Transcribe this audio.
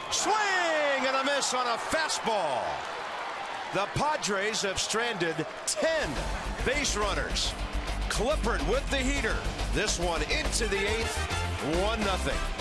Swing and a miss on a fastball. The Padres have stranded 10 base runners. Clippard with the heater. This one into the 8th, 1-0.